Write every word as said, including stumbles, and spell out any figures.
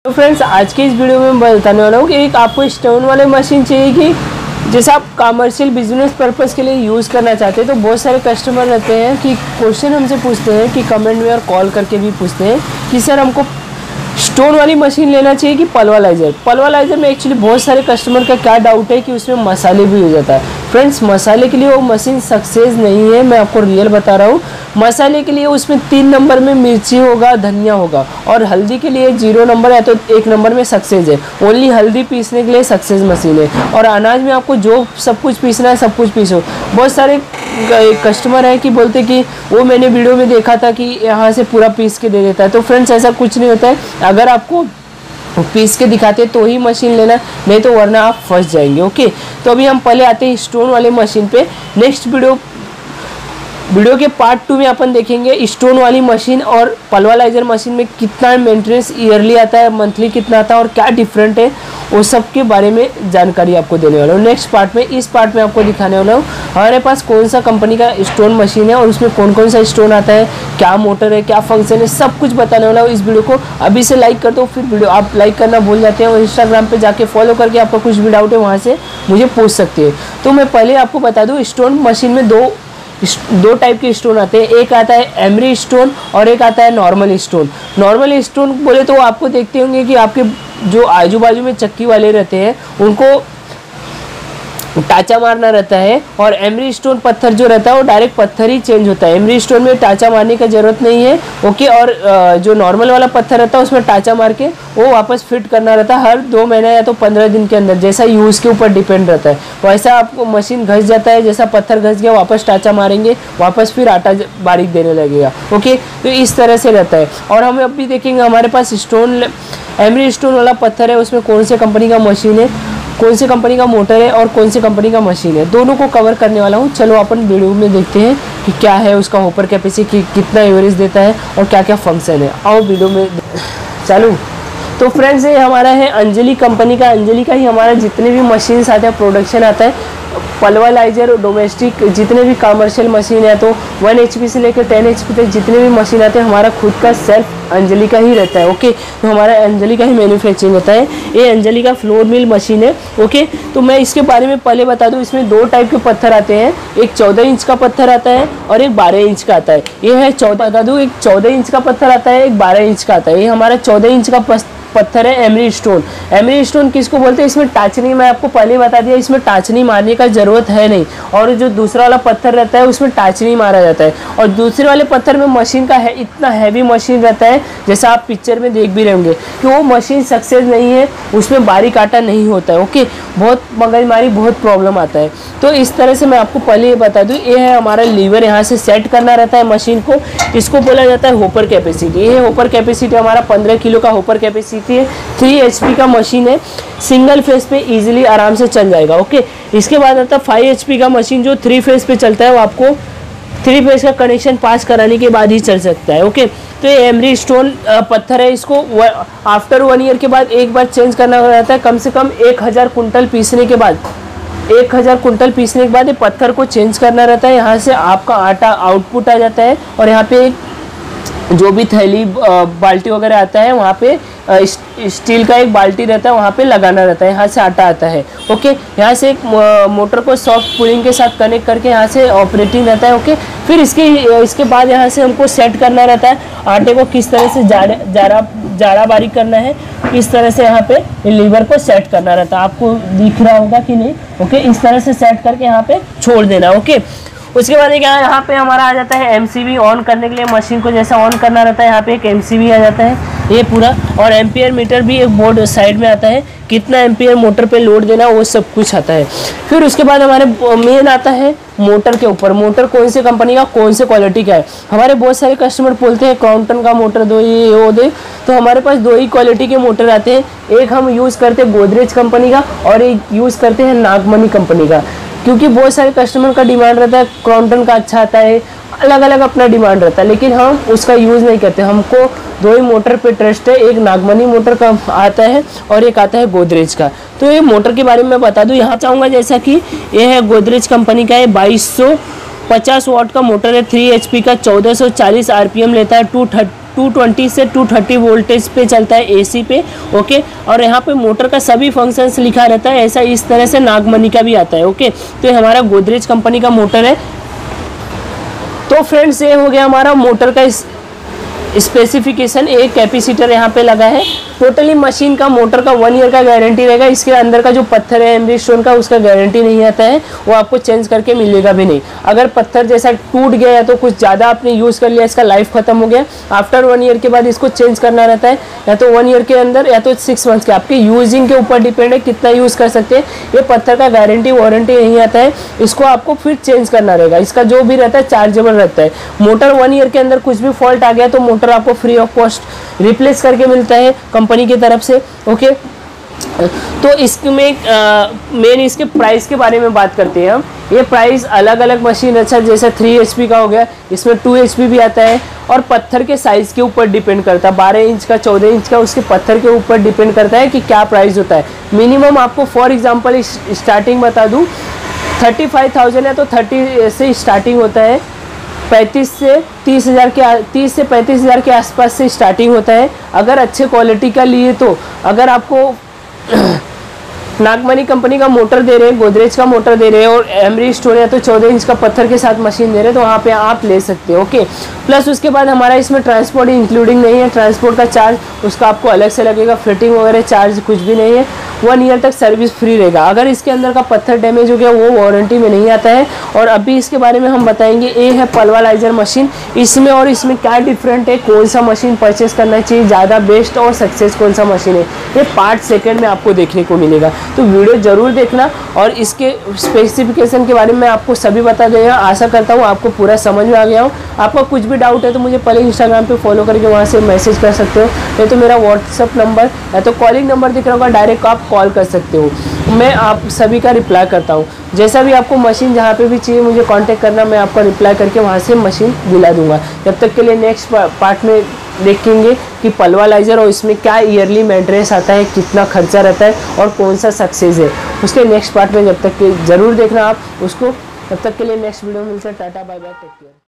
तो फ्रेंड्स आज की इस वीडियो में मैं बताने वाला हूँ कि एक आपको स्टोन वाले मशीन चाहिए कि जैसे आप कमर्शियल बिजनेस पर्पस के लिए यूज़ करना चाहते हैं। तो बहुत सारे कस्टमर रहते हैं कि क्वेश्चन हमसे पूछते हैं कि कमेंट में और कॉल करके भी पूछते हैं कि सर हमको स्टोन वाली मशीन लेना चाहिए कि पल्वराइजर। पल्वराइजर में एक्चुअली बहुत सारे कस्टमर का क्या डाउट है कि उसमें मसाले भी हो जाता है। फ्रेंड्स मसाले के लिए वो मशीन सक्सेस नहीं है, मैं आपको रियल बता रहा हूँ। मसाले के लिए उसमें तीन नंबर में मिर्ची होगा, धनिया होगा, और हल्दी के लिए जीरो नंबर या तो एक नंबर में सक्सेस है। ओनली हल्दी पीसने के लिए सक्सेस मशीन है, और अनाज में आपको जो सब कुछ पीसना है सब कुछ पीसो। बहुत सारे कस्टमर हैं कि बोलते कि वो मैंने वीडियो में देखा था कि यहाँ से पूरा पीस के दे देता है। तो फ्रेंड्स ऐसा कुछ नहीं होता है, अगर आपको पीस के दिखाते तो ही मशीन लेना, नहीं तो वरना आप फंस जाएंगे। ओके, तो अभी हम पहले आते हैं स्टोन वाले मशीन पे। नेक्स्ट वीडियो वीडियो के पार्ट टू में अपन देखेंगे स्टोन वाली मशीन और पल्वराइजर मशीन में कितना मेंटेनेंस ईयरली आता है, मंथली कितना आता है और क्या डिफरेंट है, वो सब के बारे में जानकारी आपको देने वाला हूँ नेक्स्ट पार्ट में। इस पार्ट में आपको दिखाने वाला हूँ हमारे पास कौन सा कंपनी का स्टोन मशीन है और उसमें कौन कौन सा स्टोन आता है, क्या मोटर है, क्या फंक्शन है, सब कुछ बताने वाला हूँ। इस वीडियो को अभी से लाइक कर दो, फिर वीडियो आप लाइक करना भूल जाते हैं और इंस्टाग्राम पर जाके फॉलो करके आपका कुछ भी डाउट है वहाँ से मुझे पूछ सकते हैं। तो मैं पहले आपको बता दूँ स्टोन मशीन में दो दो टाइप के स्टोन आते हैं, एक आता है एमरी स्टोन और एक आता है नॉर्मल स्टोन। नॉर्मल स्टोन बोले तो आपको देखते होंगे कि आपके जो आजू बाजू में चक्की वाले रहते हैं उनको टाचा मारना रहता है, और एमरी स्टोन पत्थर जो रहता है वो डायरेक्ट पत्थर ही चेंज होता है। एमरी स्टोन में टाचा मारने का ज़रूरत नहीं है। ओके, और जो नॉर्मल वाला पत्थर रहता है उसमें टाचा मार के वो वापस फिट करना रहता है हर दो महीने या तो पंद्रह दिन के अंदर, जैसा यूज़ के ऊपर डिपेंड रहता है। वैसा आपको मशीन घस जाता है, जैसा पत्थर घस गया वापस टाचा मारेंगे, वापस फिर आटा बारीक देने लगेगा। ओके, तो इस तरह से रहता है। और हम अब भी देखेंगे हमारे पास स्टोन एमरी स्टोन वाला पत्थर है उसमें कौन से कंपनी का मशीन है, कौन सी कंपनी का मोटर है और कौन सी कंपनी का मशीन है, दोनों को कवर करने वाला हूँ। चलो अपन वीडियो में देखते हैं कि क्या है उसका होपर कैपेसिटी, कितना एवरेज देता है और क्या क्या फंक्शन है। आओ वीडियो में चालू। तो फ्रेंड्स ये हमारा है अंजलि कंपनी का। अंजलि का ही हमारा जितने भी मशीन्स आते हैं, प्रोडक्शन आता है, पल्वराइजर डोमेस्टिक जितने भी कमर्शियल मशीन है, तो वन एच पी से लेकर टेन एच पी तक जितने भी मशीन आते हैं हमारा खुद का सेल्फ अंजलि का ही रहता है। ओके, तो हमारा अंजलि का ही मैन्युफैक्चरिंग होता है। ये अंजलि का फ्लोर मिल मशीन है। ओके, तो मैं इसके बारे में पहले बता दूं, इसमें दो टाइप के पत्थर आते हैं, एक चौदह इंच का पत्थर आता है और एक बारह इंच का आता है। ये है चौदह बता दूँ, एक चौदह इंच का पत्थर आता है, एक बारह इंच का आता है। ये हमारा चौदह इंच का पत्थर है एमरी स्टोन। एमरी स्टोन किसको बोलते हैं, इसमें टाचनी, मैं आपको पहले बता दिया, इसमें टाचनी मारने का जरूरत है नहीं। और जो दूसरा वाला पत्थर रहता है उसमें टाचनी मारा जाता है, और दूसरे वाले पत्थर में मशीन का है इतना हैवी मशीन रहता है, जैसा आप पिक्चर में देख भी रहे होंगे कि वो मशीन सक्सेस नहीं है, उसमें बारीक आटा नहीं होता है। ओके, बहुत मगजमारी, बहुत प्रॉब्लम आता है। तो इस तरह से मैं आपको पहले ये बता दूँ, ये है हमारा लीवर, यहाँ से सेट करना रहता है मशीन को। इसको बोला जाता है होपर कैपेसिटी। ये होपर कैपेसिटी हमारा पंद्रह किलो का होपर कैपेसिटी है। थ्री एच पी का मशीन है, सिंगल फेस पे इजीली आराम से चल जाएगा। ओके, इसके बाद आता है फाइव एच पी का मशीन जो थ्री फेस पे चलता है, वो आपको थ्री फेस का कनेक्शन पास कराने के बाद ही चल सकता है। ओके, तो ये एमरी स्टोन पत्थर है, इसको आफ्टर वन ईयर के बाद एक बार चेंज करना रहता है। कम से कम एक हज़ार कुंटल पीसने के बाद एक हज़ार कुंटल पीसने के बाद ये पत्थर को चेंज करना रहता है। यहाँ से आपका आटा आउटपुट आ जाता है, और यहाँ पे जो भी थैली बाल्टी वगैरह आता है वहाँ पे स्टील का एक बाल्टी रहता है, वहाँ पे लगाना रहता है, यहाँ से आटा आता है। ओके, यहाँ से एक मोटर को सॉफ्ट पुलिंग के साथ कनेक्ट करके यहाँ से ऑपरेटिंग रहता है। ओके, फिर इसके इसके बाद यहाँ से हमको सेट करना रहता है आटे को, किस तरह से जाड़ा जाड़ा जाड़ा बारीक करना है, इस तरह से यहाँ पे लीवर को सेट करना रहता है। आपको दिख रहा होगा कि नहीं। ओके, इस तरह से सेट करके यहाँ पे छोड़ देना। ओके, उसके बाद क्या यहाँ पे हमारा आ जाता है एमसीबी ऑन करने के लिए, मशीन को जैसा ऑन करना रहता है यहाँ पे एक एमसीबी आ जाता है ये पूरा, और एम्पियर मीटर भी एक बोर्ड साइड में आता है, कितना एम्पियर मोटर पे लोड देना वो सब कुछ आता है। फिर उसके बाद हमारे मेन आता है मोटर के ऊपर, मोटर कौन से कंपनी का, कौन से क्वालिटी का है। हमारे बहुत सारे कस्टमर बोलते हैं क्रॉम्पटन का मोटर दो, ये वो दे, तो हमारे पास दो ही क्वालिटी के मोटर आते हैं। एक हम यूज़ करते हैं गोदरेज कंपनी का और एक यूज़ करते हैं नागमनी कंपनी का, क्योंकि बहुत सारे कस्टमर का डिमांड रहता है क्रॉम्पटन का अच्छा आता है, अलग अलग अपना डिमांड रहता है, लेकिन हम उसका यूज़ नहीं करते। हमको दो ही मोटर पे ट्रस्ट है, एक नागमनी मोटर का आता है और एक आता है गोदरेज का। तो ये मोटर के बारे में मैं बता दूं, यहाँ चाहूँगा जैसा कि ये है गोदरेज कंपनी का है, बाईस सौ पचास वाट का मोटर है, थ्री एच पी का, चौदह सौ चालीस आर पी एम लेता है, टू टू ट्वेंटी से टू थर्टी वोल्टेज पे चलता है एसी पे। ओके, और यहाँ पे मोटर का सभी फंक्शंस लिखा रहता है, ऐसा इस तरह से नागमणि का भी आता है। ओके, तो ये हमारा गोदरेज कंपनी का मोटर है। तो फ्रेंड्स ये हो गया हमारा मोटर का इस स्पेसिफिकेशन। एक कैपेसिटर यहाँ पे लगा है। टोटली मशीन का मोटर का वन ईयर का गारंटी रहेगा। इसके अंदर का जो पत्थर है एमरी स्टोन का, उसका गारंटी नहीं आता है, वो आपको चेंज करके मिलेगा भी नहीं। अगर पत्थर जैसा टूट गया या तो कुछ ज़्यादा आपने यूज़ कर लिया, इसका लाइफ खत्म हो गया, आफ्टर वन ईयर के बाद इसको चेंज करना रहता है, या तो वन ईयर के अंदर या तो सिक्स मंथ्स के। आपके यूजिंग के ऊपर डिपेंड है कितना यूज़ कर सकते हैं। ये पत्थर का गारंटी वारंटी नहीं आता है, इसको आपको फिर चेंज करना रहेगा। इसका जो भी रहता है चार्जेबल रहता है। मोटर वन ईयर के अंदर कुछ भी फॉल्ट आ गया तो मोटर आपको फ्री ऑफ कॉस्ट रिप्लेस करके मिलता है कंपनी की तरफ से। ओके, तो इसमें मेन इसके प्राइस के बारे में बात करते हैं हम। ये प्राइस अलग अलग मशीन, अच्छा जैसे थ्री एच पी का हो गया, इसमें टू एच पी भी आता है, और पत्थर के साइज़ के ऊपर डिपेंड करता है। बारह इंच का, चौदह इंच का, उसके पत्थर के ऊपर डिपेंड करता है कि क्या प्राइस होता है। मिनिमम आपको फॉर एग्जांपल स्टार्टिंग बता दूँ, थर्टी फाइव थाउजेंड है तो थर्टी से स्टार्टिंग होता है, पैंतीस से तीस हज़ार के तीस से पैंतीस हज़ार के आसपास से स्टार्टिंग होता है। अगर अच्छे क्वालिटी का लिए तो अगर आपको नागमणि कंपनी का मोटर दे रहे हैं, गोदरेज का मोटर दे रहे हैं, और एमरी स्टोन या तो चौदह इंच का पत्थर के साथ मशीन दे रहे हैं, तो वहाँ पे आप ले सकते हो। ओके, प्लस उसके बाद हमारा इसमें ट्रांसपोर्ट इंक्लूडिंग नहीं है। ट्रांसपोर्ट का चार्ज उसका आपको अलग से लगेगा, फिटिंग वगैरह चार्ज कुछ भी नहीं है। वन ईयर तक सर्विस फ्री रहेगा। अगर इसके अंदर का पत्थर डैमेज हो गया वो वारंटी में नहीं आता है। और अभी इसके बारे में हम बताएंगे। ये है पल्वराइजर मशीन। इसमें और इसमें क्या डिफरेंट है, कौन सा मशीन परचेस करना चाहिए ज़्यादा बेस्ट, और सक्सेस कौन सा मशीन है, ये पार्ट सेकेंड में आपको देखने को मिलेगा। तो वीडियो ज़रूर देखना, और इसके स्पेसिफिकेशन के बारे में आपको सभी बता देगा। आशा करता हूँ आपको पूरा समझ में आ गया हो। आपका कुछ भी डाउट है तो मुझे पहले इंस्टाग्राम पे फॉलो करके वहाँ से मैसेज कर सकते हो, या तो मेरा व्हाट्सअप नंबर या तो कॉलिंग नंबर दिख रहा होगा, डायरेक्ट आप कॉल कर सकते हो। मैं आप सभी का रिप्लाई करता हूँ। जैसा भी आपको मशीन जहाँ पे भी चाहिए मुझे कांटेक्ट करना, मैं आपका रिप्लाई करके वहाँ से मशीन दिला दूंगा। जब तक के लिए नेक्स्ट पार्ट में देखेंगे कि पल्वराइजर और इसमें क्या ईयरली मेंटेनेंस आता है, कितना खर्चा रहता है, और कौन सा सक्सेस है, उसके नेक्स्ट पार्ट में जब तक के ज़रूर देखना आप उसको। तब तक के लिए नेक्स्ट वीडियो में मिलते हैं। Tata bye bye, take care.